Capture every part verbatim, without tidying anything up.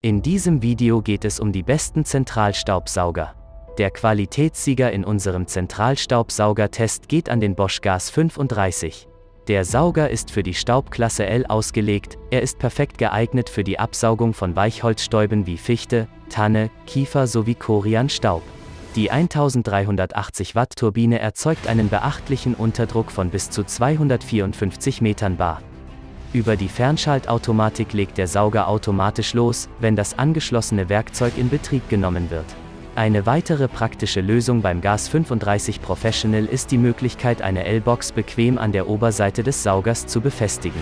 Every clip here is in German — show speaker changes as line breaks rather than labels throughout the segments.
In diesem Video geht es um die besten Zentralstaubsauger. Der Qualitätssieger in unserem Zentralstaubsaugertest geht an den Bosch Gas fünfunddreißig. Der Sauger ist für die Staubklasse L ausgelegt, er ist perfekt geeignet für die Absaugung von Weichholzstäuben wie Fichte, Tanne, Kiefer sowie Korianstaub. Die eintausenddreihundertachtzig Watt Turbine erzeugt einen beachtlichen Unterdruck von bis zu zweihundertvierundfünfzig Metern bar. Über die Fernschaltautomatik legt der Sauger automatisch los, wenn das angeschlossene Werkzeug in Betrieb genommen wird. Eine weitere praktische Lösung beim Gas fünfunddreißig Professional ist die Möglichkeit, eine L-Box bequem an der Oberseite des Saugers zu befestigen.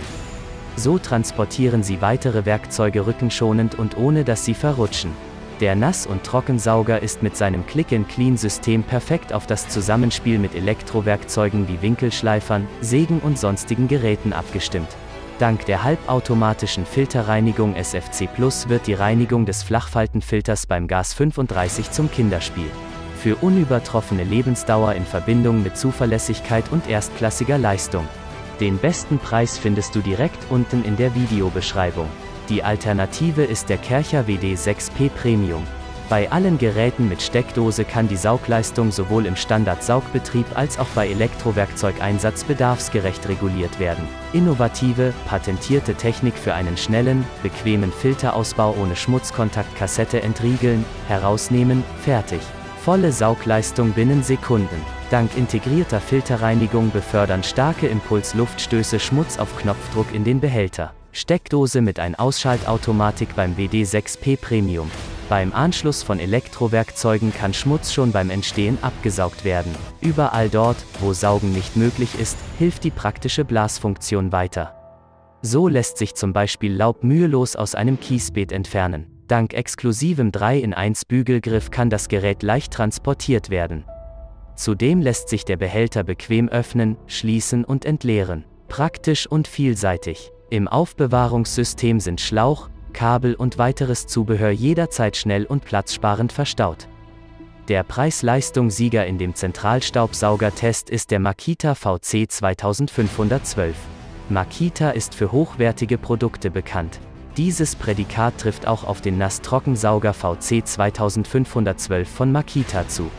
So transportieren Sie weitere Werkzeuge rückenschonend und ohne dass sie verrutschen. Der Nass- und Trockensauger ist mit seinem Click-and-Clean-System perfekt auf das Zusammenspiel mit Elektrowerkzeugen wie Winkelschleifern, Sägen und sonstigen Geräten abgestimmt. Dank der halbautomatischen Filterreinigung S F C Plus wird die Reinigung des Flachfaltenfilters beim Gas fünfunddreißig zum Kinderspiel. Für unübertroffene Lebensdauer in Verbindung mit Zuverlässigkeit und erstklassiger Leistung. Den besten Preis findest du direkt unten in der Videobeschreibung. Die Alternative ist der Kärcher W D sechs P Premium. Bei allen Geräten mit Steckdose kann die Saugleistung sowohl im Standard-Saugbetrieb als auch bei Elektrowerkzeugeinsatz bedarfsgerecht reguliert werden. Innovative, patentierte Technik für einen schnellen, bequemen Filterausbau ohne Schmutzkontakt. Kassette entriegeln, herausnehmen, fertig. Volle Saugleistung binnen Sekunden. Dank integrierter Filterreinigung befördern starke Impulsluftstöße Schmutz auf Knopfdruck in den Behälter. Steckdose mit Ein-Ausschaltautomatik beim W D sechs P Premium. Beim Anschluss von Elektrowerkzeugen kann Schmutz schon beim Entstehen abgesaugt werden. Überall dort, wo Saugen nicht möglich ist, hilft die praktische Blasfunktion weiter. So lässt sich zum Beispiel Laub mühelos aus einem Kiesbeet entfernen. Dank exklusivem drei in eins Bügelgriff kann das Gerät leicht transportiert werden. Zudem lässt sich der Behälter bequem öffnen, schließen und entleeren. Praktisch und vielseitig. Im Aufbewahrungssystem sind Schlauch, Kabel und weiteres Zubehör jederzeit schnell und platzsparend verstaut. Der Preis-Leistung-Sieger in dem Zentralstaubsaugertest ist der Makita V C zweitausendfünfhundertzwölf. Makita ist für hochwertige Produkte bekannt. Dieses Prädikat trifft auch auf den Nass-Trockensauger V C zweitausendfünfhundertzwölf von Makita zu.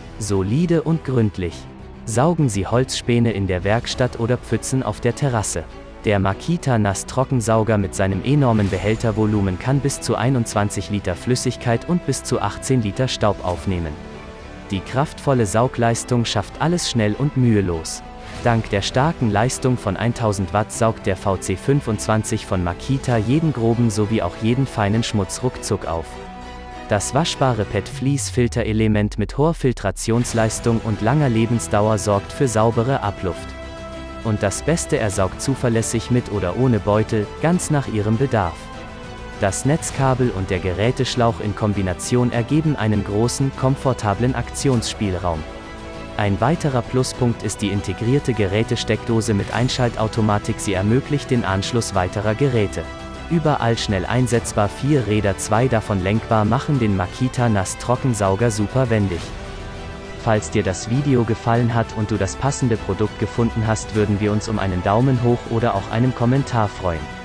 Solide und gründlich. Saugen Sie Holzspäne in der Werkstatt oder Pfützen auf der Terrasse. Der Makita Nass-Trockensauger mit seinem enormen Behältervolumen kann bis zu einundzwanzig Liter Flüssigkeit und bis zu achtzehn Liter Staub aufnehmen. Die kraftvolle Saugleistung schafft alles schnell und mühelos. Dank der starken Leistung von tausend Watt saugt der V C fünfundzwanzig von Makita jeden groben sowie auch jeden feinen Schmutz ruckzuck auf. Das waschbare P E T-Vlies-Filterelement mit hoher Filtrationsleistung und langer Lebensdauer sorgt für saubere Abluft. Und das Beste, er saugt zuverlässig mit oder ohne Beutel, ganz nach Ihrem Bedarf. Das Netzkabel und der Geräteschlauch in Kombination ergeben einen großen, komfortablen Aktionsspielraum. Ein weiterer Pluspunkt ist die integrierte Gerätesteckdose mit Einschaltautomatik, sie ermöglicht den Anschluss weiterer Geräte. Überall schnell einsetzbar, vier Räder, zwei davon lenkbar, machen den Makita Nass-Trockensauger super wendig. Falls dir das Video gefallen hat und du das passende Produkt gefunden hast, würden wir uns um einen Daumen hoch oder auch einen Kommentar freuen.